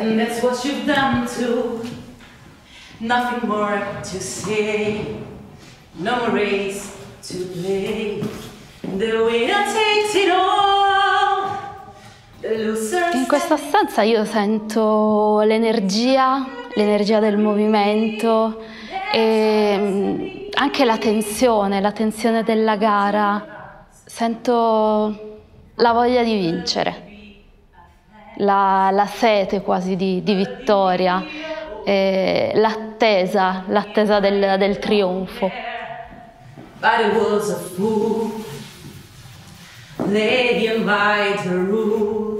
And that's what you've done too. Nothing more to say, no more race to play. The winner takes it all. The loser. In questa stanza io sento l'energia del movimento e anche la tensione della gara. Sento la voglia di vincere, la sete quasi di vittoria, l'attesa del trionfo. But it was a fool. They invite her rule.